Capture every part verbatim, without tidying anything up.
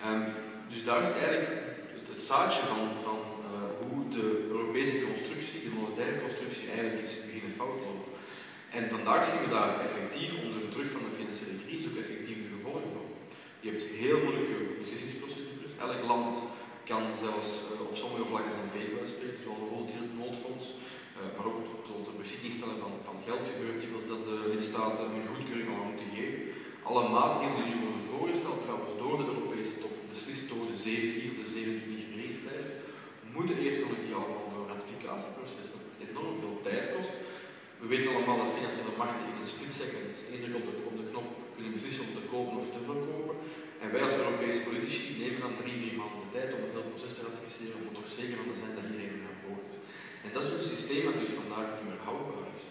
Um, dus daar is eigenlijk het, het zaadje van, van uh, hoe de Europese constructie, de monetaire constructie, eigenlijk is beginnen fout lopen. En vandaag zien we daar effectief onder de druk van de financiële crisis ook effectief de gevolgen van. Je hebt heel moeilijke beslissingsprocedures. Elk land kan zelfs uh, op sommige vlakken zijn veto uitspreken, zoals bijvoorbeeld in het noodfonds, uh, maar ook bijvoorbeeld de beschikking stellen van, van geld gebeurt dikwijls dat de lidstaten hun goedkeuring al moeten geven. Alle maatregelen die nu worden voorgesteld, trouwens door de Europese top, beslist door de zeventien of de zevenentwintig regeringsleiders, moeten eerst nog een keer allemaal door een ratificatieproces, dat enorm veel tijd kost. We weten allemaal dat financiële markten in een split second eender op de, op de knop kunnen beslissen om te kopen of te verkopen. En wij als Europese politici nemen dan drie, vier maanden de tijd om het hele proces te ratificeren, om er toch zeker van te zijn dat iedereen aan boord is. En dat is een systeem dat dus vandaag niet meer houdbaar is.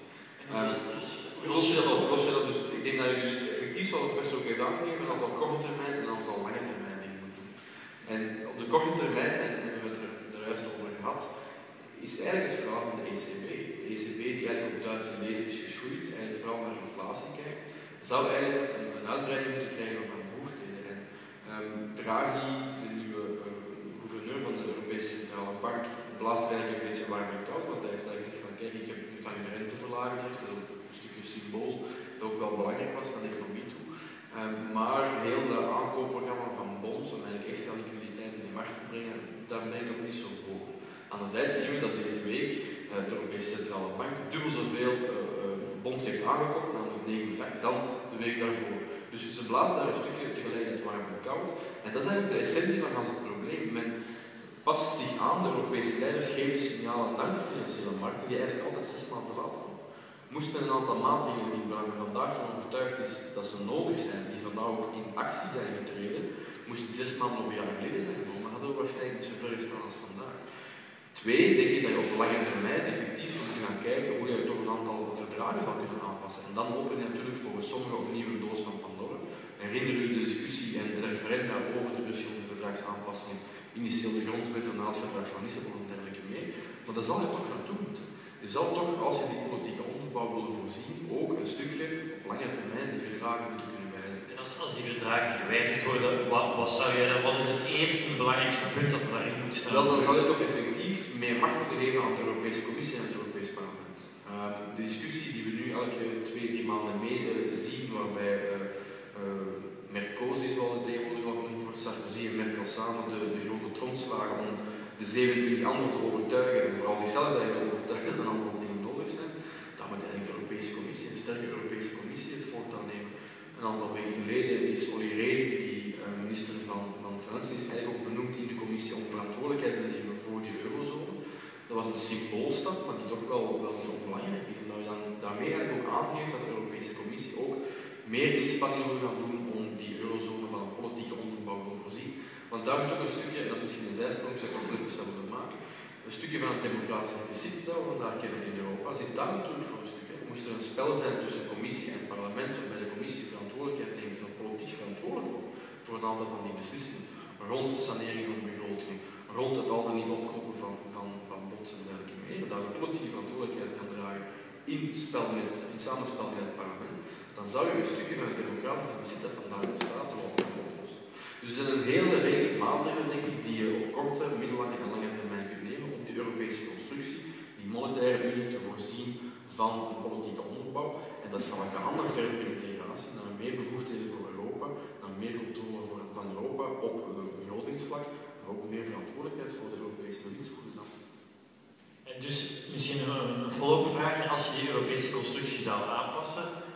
Los je dat op? Los je dat dus, ik denk dat je dus effectief, zoals de professor ook heeft aangegeven, een aantal korte termijn en een aantal lange termijn dingen moet doen. En op de korte termijn, en, en we hebben het er, er juist over gehad, is eigenlijk het verhaal van de E C B. De E C B die eigenlijk op Duitse leest is geschroeid, eigenlijk vooral naar inflatie kijkt, zou eigenlijk een, een uitbreiding moeten krijgen op haar bevoegdheden. En um, Draghi, de nieuwe uh, gouverneur van de Europese Centrale Bank, blaast eigenlijk een beetje warm en koud, want hij heeft eigenlijk gezegd van kijk, ik heb nu ga je de rente verlagen eerst, dat is een stukje symbool dat ook wel belangrijk was naar de economie toe. Um, maar heel dat aankoopprogramma van bonds om eigenlijk extra liquiditeit in de markt te brengen, daar ben ik nog niet zo voor. Anderzijds zien we dat deze week uh, de Europese Centrale Bank dubbel zoveel uh, uh, bonds heeft aangekocht, namelijk negen miljard, dan de week daarvoor. Dus ze blazen daar een stukje tegelijkertijd warm en koud. En dat is eigenlijk de essentie van het probleem. Men past zich aan, de Europese leiders geven signalen naar de financiële markten die eigenlijk altijd zes maanden te laat komen. Moest men een aantal maatregelen die waar men vandaag van overtuigd is dat ze nodig zijn, die vandaag ook in actie zijn getreden, moest die zes maanden of een jaar geleden zijn gekomen, hadden we waarschijnlijk niet zo ver gestaan als vandaag. Twee, denk ik dat je op lange termijn effectief moet gaan kijken hoe je toch een aantal verdragen zal kunnen aanpassen. En dan open je natuurlijk voor sommigen opnieuw een doos van Pandora. Herinner u de discussie en het referenda over de verschillende verdragsaanpassingen, initieel de grondwet en na het verdrag van Lissabon en dergelijke mee. Maar daar zal je toch naartoe moeten. Je zal toch, als je die politieke onderbouw wil voorzien, ook een stukje op lange termijn die verdragen moeten kunnen wijzigen. En als, als die verdragen gewijzigd worden, wat, wat, zou je, wat is het eerste en belangrijkste punt dat er daarin moet staan? Wel, dan zal je toch effectief meer macht moeten geven aan de Europese Commissie en het Europees Parlement. Uh, de discussie die we nu elke twee, drie maanden mee uh, zien, waarbij uh, uh, Merkozy, zoals het tegenwoordig al genoemd wordt, Sarkozy en Merkel samen de, de grote trom slagen om de zevenentwintig anderen te overtuigen en vooral zichzelf te overtuigen dat een aantal dingen nodig zijn, dan moet eigenlijk de Europese Commissie, een sterke Europese Commissie, het voortouw nemen. Een aantal weken geleden is Olly Rehn, die uh, minister van, van Financiën, is eigenlijk ook benoemd in de commissie om verantwoordelijkheid te nemen voor die eurozone. Dat was een symboolstap, maar die toch wel, wel heel belangrijk is. Omdat je dan daarmee eigenlijk ook aangeeft dat de Europese Commissie ook meer inspanningen wil gaan doen om die eurozone van een politieke onderbouw te voorzien. Want daar is toch een stukje, en dat is misschien een zijsprong, zeg maar even zelf willen maken, een stukje van het democratisch deficit dat we vandaag kennen in Europa, zit daar natuurlijk voor een stukje. Moest er een spel zijn tussen commissie en parlement, waarbij de commissie verantwoordelijkheid neemt en politiek verantwoordelijk wordt voor een aantal van die beslissingen, rond de sanering van de begroting, rond het al dan niet opknoppen van, van, van bonds en dergelijke meer, daar de politieke verantwoordelijkheid kan dragen in, spel met, in samenspel met het parlement, dan zou je een stukje van het democratische bezit dat vandaag bestaat erop kunnen oplossen. Dus er zijn een hele reeks maatregelen, denk ik, die je op korte, middellange en lange termijn kunt nemen om die Europese constructie, die monetaire unie, te voorzien van een politieke onderbouw. En dat zal gaan naar verdere integratie, naar meer bevoegdheden voor Europa, naar meer controle voor, van Europa op uh, begrotingsvlak, maar ook meer verantwoordelijkheid voor de Europese bewindsvoerders. Dus misschien een follow-up vraag. Als je die Europese constructie zou aanpassen,